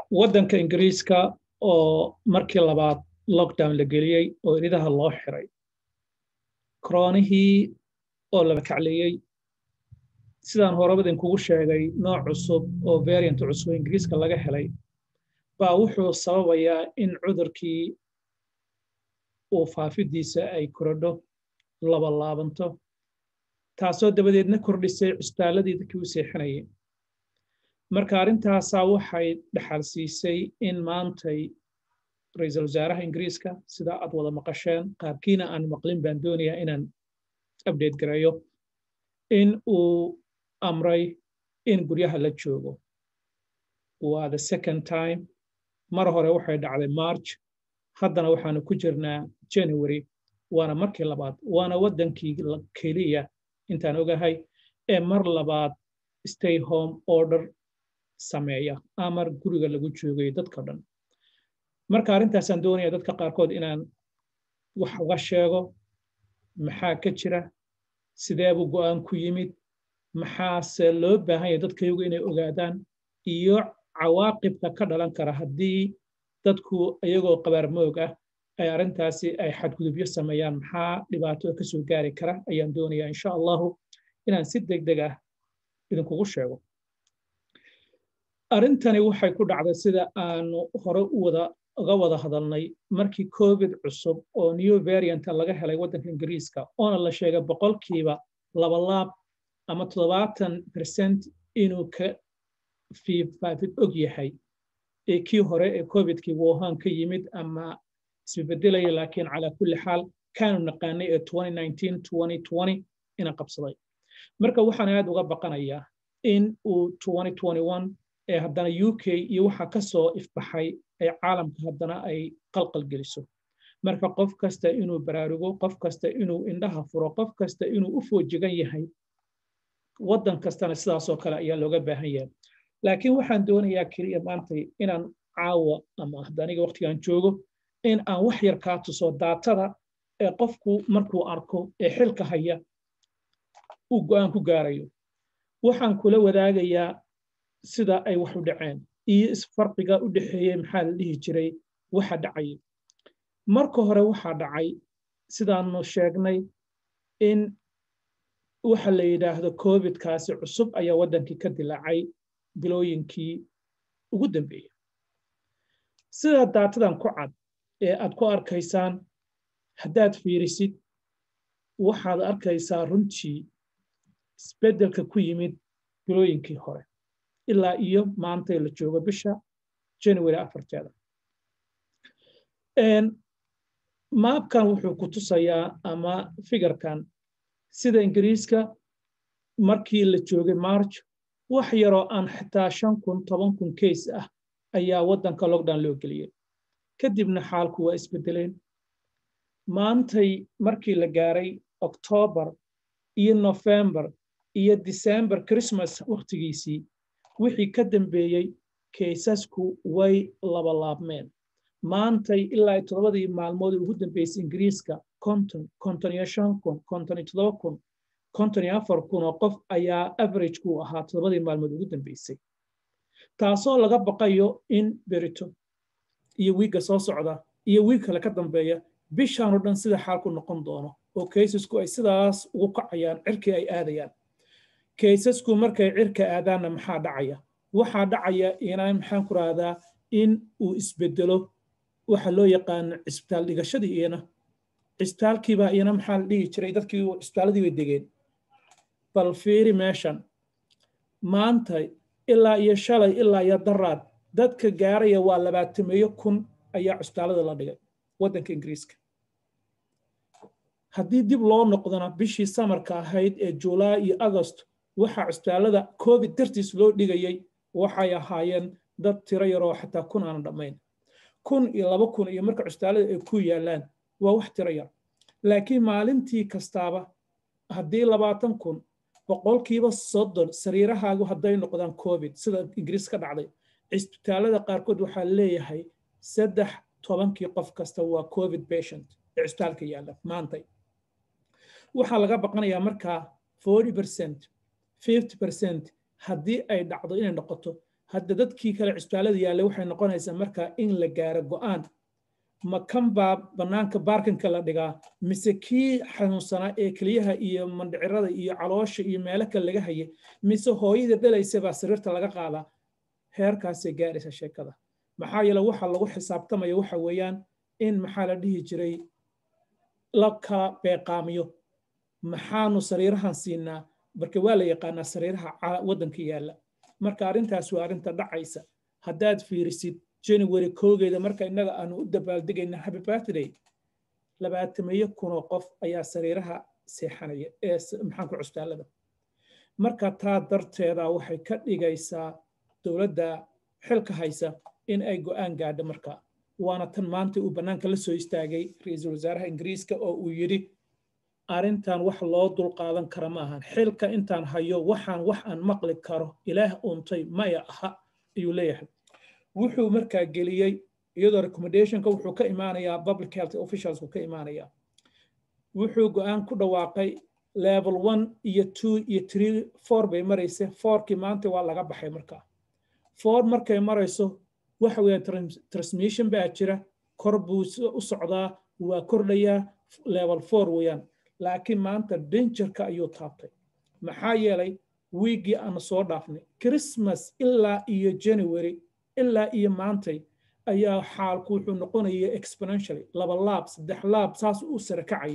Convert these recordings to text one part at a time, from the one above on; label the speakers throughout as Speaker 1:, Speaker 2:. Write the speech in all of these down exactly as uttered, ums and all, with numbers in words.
Speaker 1: waddanka Ingiriiska oo markii labaad lockdown la geliyey oo iridaha loo xiray koronihii oo la kacliyey sidaan horebadan kugu sheegay nooc cusub oo variant cusub Ingiriiska laga helay baa wuxuu sababayaa in cudurkii uu faafidiisa ay korodho laba laabanto taasoo dabadeedna kordhisay cusbaaladii dadkii u seexanayay marka arintaasaa waxay dhaxal siisay in maantay ra'iisul wasaaraha Ingiriiska sida aad wada maqasheen qaarkiina aan maqlin baan doonayaa inaan update gareeyo in uu amray in guryaha la joogo waa the second time mar hore waxay dhacday March haddana waxaanu ku jirnaa January waana markii labaad waana wadankii kaliya intaan ogahay ee mar labaad stay home order sameeya amar guriga lagu joogay dadka dhan marka arintaas aan doonayaa dadka qaarkood inaan wax uga sheego maxaa ka jira sidee buu go'aan ku yimid maxaa loo baahan yahay dadka iyagu inay ogaadaan iyo cawaaqibka ka dhalan kara haddii dadku iyagoo qabaar moog ah ay arintaasi ay xadgudubyo sameeyaan maxaa dhibaato ka soo gaari kara ayaan doonayaa insha Allah inaan si degdeg ah idinkugu sheego arintani waxay ku dhacday sida aanu hore u wada uga wada hadalnay markii covid cusub oo new variant laga helay waddanka Ingiriiska oo la sheegay boqolkiiba laba laab ama toddobaatan percent inuu ka faafid og yahay ee kii hore ee covid-kii Wuhan ka yimid ama isbedelay laakiin ala kulli xaal kaanu naqaanay ee twenty nineteen twenty twenty ina qabsaday marka waxaan aad uga baqanayaa in uu twenty twenty-one ee haddana U K iyo waxa ka soo ifbaxay ay caalamka haddana ay qalqal geliso marka qof kasta inuu baraarugo qof kasta inuu indhaha furo qof kasta inuu u foojigan yahay waddan kastana sidaas oo kale ayaa looga baahan yahay laakiin waxaan doonayaa kaliya maanta inaan caawa ama haddaniga waqtigan joogo in aan wax yar ka tuso daatada ee qofku markuu arko ee xilka haya uu go'aan ku gaarayo waxaan kula wadaagayaa sida ay wax u dhaceen iyo isfarqiga u dhaxeeyay maxaa la dhihi jiray waxa dhacay marka hore waxa dhacay sidaanu sheegnay in waxa la yiraahdo covid kaasi cusub ayaa wadankii ka dilaacay bilooyinkii ugu dambeeyay sida daatadan ku cad ee aad ku arkaysaan haddaad fiirisid waxaad arkaysaa runtii isbedelka ku yimid bilooyinkii hore ilaa iyo maanta la joogo bisha January afarteeda een maapkan wuxuu ku tusayaa ama figurkan sida Ingiriiska markii la joogay March wax yaro aan xitaa shan kun toban kun case ah ayaa wadanka lockdown loo geliyay kadibna xaalku waa isbedeleen maantay markii la gaaray October iyo November iyo December Christmas waqtigiisii wixii ka dambeeyay kaysasku way laba laabmeen maantay ilaa todobadii maalmood ugu dambeysay Ingiriiska konton konton iyo shan kun konton iyo toddoba kun konton iyo afar kun oo qof ayaa average ku ahaa todobadii maalmood ugu dambeysay taasoo laga baqayo in berito iyo wiiga soo socda iyo wiig kale ka dambeeya bishaan oo dhan sida xaalku noqon doono oo kaysasku ay sidaas ugu kacayaan cirkii ay aadayaan kaysasku markay cirka aadaana maxaa dhacaya waxa dhacaya inaan maxaan ku raahdaa in uu isbedelo waxa loo yaqaan isbitaal dhigashadii iyana isbitaalkiiba iyana maxaa la dhigi jiray dadkii isbitaaladii way degeen bal fiiri meeshan maanta ilaa iyo shalay ilaa iyo daraad dadka gaaraya waa labaatameeyo kun ayaa isbitaalada la dhigay waddanka Ingiriiska haddii dib loo noqdona bishii samarka ahayd ee July iyo August waxa isbitaalada covid dartiis loo dhigayay waxay ahaayeen dad tiro yar oo xataa kun aan dhamayn kun iyo laba kun iyo marka isbitaalada ay ku yaalaan waa wax tiro yar laakiin maalintii kastaaba haddii labaatan kun boqolkiiba soddon sariirahaagu hadday noqdaan covid sida Ingiriis ka dhacday isbitaalada qaarkood waxa leeyahay saddex tobankii qof kasta waa covid patient ee isbitaalka yaala maanta waxa laga baqanayaa marka forty percent fifty percent haddii ay dhacdo inay noqoto hadda dadkii kale cisbitaalada yaallay waxay noqonaysaa markaa in la gaaro go'aan ma kan baa bannaanka baarkinka la dhigaa mise kii xanuunsanaa ee keliyaha iyo mandhicirada iyo caloosha iyo meelo kale laga hayay mise hooyada dhalaysa baa sariirta laga qaadaa heerkaasay gaaraysa sheekada maxaa yeele waxa lagu xisaabtamaya waxa weeyaan in maxaa la dhihi jiray la kala beeqaamiyo maxaanu sariirahan siinaa marka waa la yaqaanaa sariiraha waddanka yaalla marka arrintaas waa arrinta dhacaysa haddaad fiirisid January koogeeda marka innaga aanu u dabaaldegayna happy birthday labaatamiyo kunoo qof ayaa sariiraha seexanaya ee maxaan ku cusbaalada marka taa darteeda waxay ka dhigaysaa dowladda xilka haysa in ay go'aan gaadho marka waana tan maanta uu bannaanka la soo istaagay ra'iisul wasaaraha Ingiriiska oo uu yidhi arrintan wax loo dulqaadan kara maahan xilka intaan hayo waxaan wax aan maqli karo ilaah uuntay maya aha ayuu leeyahay wuxuu markaa geliyey iyadoo recommendationka wuxuu ka imaanayaa public health officials ka imaanayaa wuxuu go'aan ku dhawaaqay level one iyo two iyo three four bay maraysa four-kii maanta waa laga baxay markaa four markay marayso waxa weeyaan transmission baa jira kor buu u socdaa waa kordhayaa level four weeyaan laakiin maanta dangerka ayuu taabtay maxaa yeelay wiigii aan soo dhaafnay Christmas ilaa iyo January ilaa iyo maantay ayaa xaalku wuxuu noqonaya exponentially laba laab saddex laab saas u sare kacay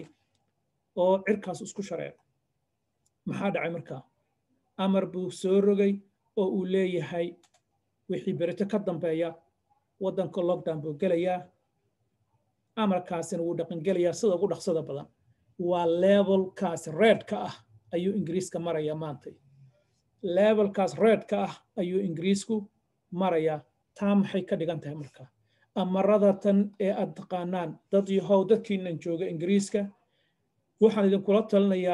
Speaker 1: oo cirkaas isku shareer maxaa dhacay markaa amar buu soo rogay oo uu leeyahay wixii berito ka dambeeya waddanka lockdown buu gelayaa amarkaasina wuu dhaqan gelayaa sida ugu dhaqsada badan waa levelkaas redka ah ayuu Ingiriiska maraya maantay levelkaas redka ah ayuu Ingiriisku maraya taa maxay ka dhigan tahay markaa amarada tan ee aad taqaanaan dad yahow dadkiinan jooga Ingiriiska waxaan idinkula talinayaa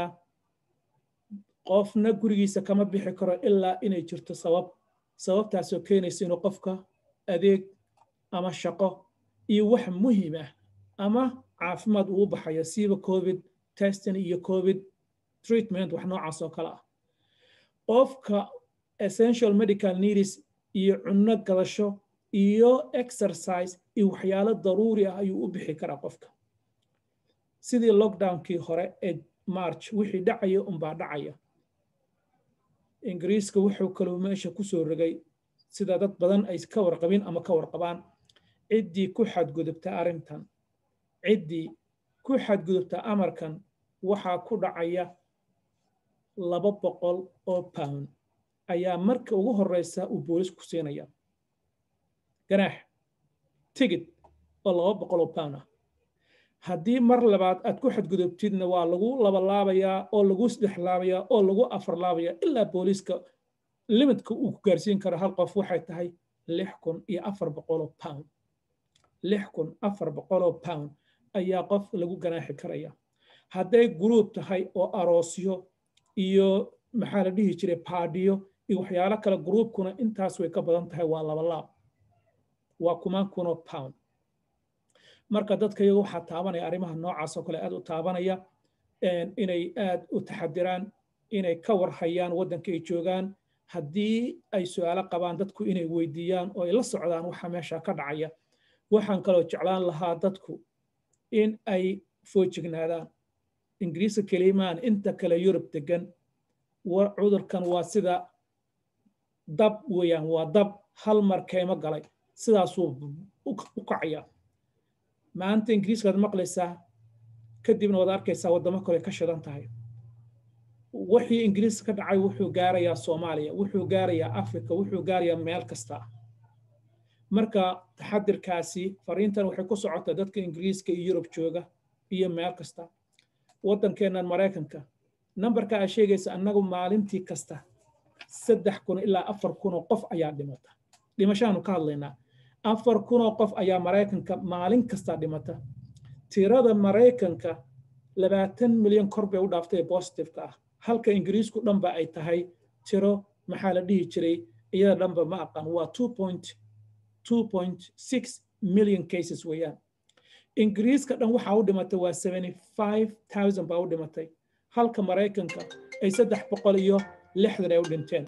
Speaker 1: qofna gurigiisa kama bixi karo ilaa inay jirto sabab sababtaasoo keenaysa inuu qofka adeeg ama shaqo iyo wax muhiim ah ama caafimaad uu baxayo siiba covid testing iyo covid treatment wax noocaas oo kale ah qofka essential medical needs iyo cunno gadasho iyo exercise iyo waxyaalo daruuri ah ayuu u bixi karaa qofka sidii lockdownkii hore ee March wixii dhacaya unbaa dhacaya Ingiriiska wuxuu kaloo meesha ku soo rogay sida dad badan ay ka warqabin ama ka warqabaan ciddii ku xadgudubta arrintan ciddii ku xadgudubta amarkan waxaa ku dhacaya laba boqol oo pound ayaa marka ugu horeysa uu boolisku siinaya ganaax tigid oo laba boqol oo pound ah haddii mar labaad aad ku xadgudubtidna waa lagu laba laabayaa oo lagu saddex laabayaa oo lagu afar laabayaa ilaa booliska limitka uu ku gaarsiin karo hal qof waxay tahay lix kun iyo afar boqol oo pound lix kun afar boqol oo pound ayaa qof lagu ganaaxi karaya hadday group tahay oo aroosyo iyo maxaa la dhihi jiray paadiyo iyo waxyaalo kale groupkuna intaas way ka badan tahay waa laba laab waa kumaan kun oo pound marka dadka iyagu waxaa taabanaya arrimaha noocaas oo kale aad u taabanaya inay aad u taxadiraan inay ka warhayaan waddanka ay joogaan haddii ay su'aalo qabaan dadku inay weydiiyaan oo ay la socdaan waxa meesha ka dhacaya waxaan kaloo jeclaan lahaa dadku in ay foojignaadaan Ingiriiska kelimaan inta kale Yurub degan cudurkan waa sida dab weeyaan waa dab hal mar kayma galay sidaasuu u kacaya maanta Ingiriiska aad maqlaysaa kadibna waad arkaysaa waddamo kale ka shidan tahay wixii Ingiriiska ka dhacay wuxuu gaarayaa Soomaaliya wuxuu gaarayaa Afrika wuxuu gaarayaa meel kasta marka taxadirkaasi fariintan waxay ku socotaa dadka Ingiriiska iyo Yurub jooga iyo meel kasta waddankeenan Mareykanka numberka ay sheegaysa annagu maalintii kasta saddex kun ilaa afar kun oo qof ayaa dhimata dhimashaanu ka hadlaynaa afar kun oo qof ayaa Mareykanka maalin kasta dhimata tirada Mareykanka labaatan milyan kor bay u dhaaftay positive-ka ah halka Ingiriisku dhanba ay tahay tiro maxaa la dhihi jiray iyada dhanba ma aqaan waa two point six million cases weeyaan Ingiriiska dhan waxa u dhimatay waa seventy-five thousand baa u dhimatay halka Mareykanka ay saddex boqol iyo lixdan ay u dhinteen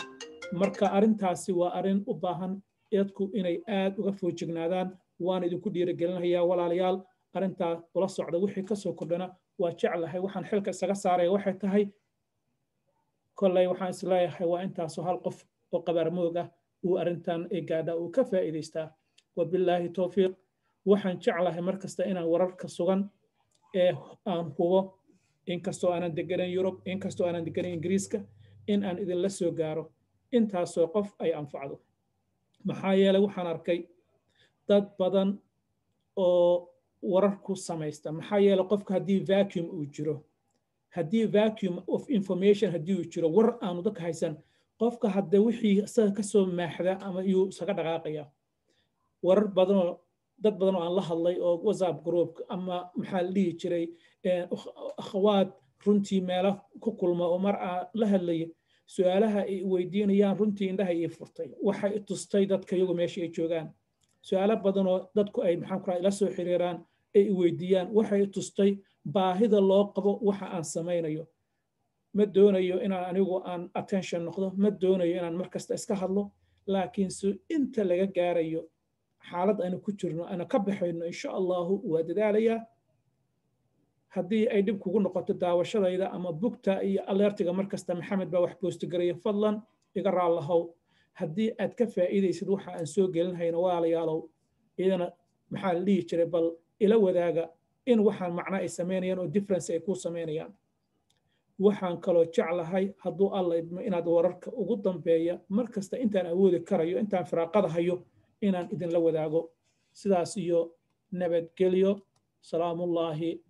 Speaker 1: marka arrintaasi waa arrin u baahan dadku inay aad uga foojignaadaan waan idinku dhiirigelinayaa walaalayaal arrintaa ula socda wixii ka soo kordhana waa jeclahay waxaan xilka isaga saaraya waxay tahay kolley waxaan isleeyahay waa intaasoo hal qof oo qabaarmoog ah uu arrintan ee gaadha uu ka faa'iidaystaa wabilaahi towfiiq waxaan jeclahay mar kasta inaan wararka sugan ee aan hubo inkastoo aanan deganan yurub inkastoo aanan deganan ingiriiska in aan idinla soo gaaro intaasoo qof ay anfacdo maxaa yeelay waxaan arkay dad badan oo warar ku samaysta maxaa yeelay qofka haddii vacuum uu jiro haddii vacuum of information haddii uu jiro war aanu dadka haysan qofka hadda wixii isaga ka soo maaxda ama iyuu isaga dhaqaaqaya warar badanoo dad badan oo aan la hadlay oo whatsapp group ama maxaa la dhihi jiray akhawaad runtii meelo ku kulma oo mar aan la hadlaya su'aalaha ay weydiinayaan runtii indhaha ii furtay waxay tustay dadka iyagu meesha ay joogaan su'aalo badan oo dadku ay maxaan ku rahay la soo xiriiraan ay weydiiyaan waxay tustay baahida loo qabo waxa aan samaynayo ma doonayo inaan anigu aan attention noqdo ma doonayo inaan mar kasta iska hadlo laakiin si inta laga gaarayo xaalad aynu ku jirno ana ka baxayno insha allahu waa dadaalayaa haddii ay dhib kugu noqoto daawashadayda ama bugta iyo alertiga mar kasta maxamed baa wax boostigaraya fadlan iga raallahow haddii aad ka faa'iidaysid waxa aan soo gelinhayna walaalayaalow idana maxaa la dhihi jiray bal ila wadaaga in waxaan macno ay samaynayaan oo difference ay ku samaynayaan waxaan kaloo jeclahay hadduu alla idmo inaad wararka ugu dambeeya mar kasta intaan awoodi karayo intaan firaaqada hayo inaan idinla wadaago sidaas iyo nabadgelyo salaamullaahi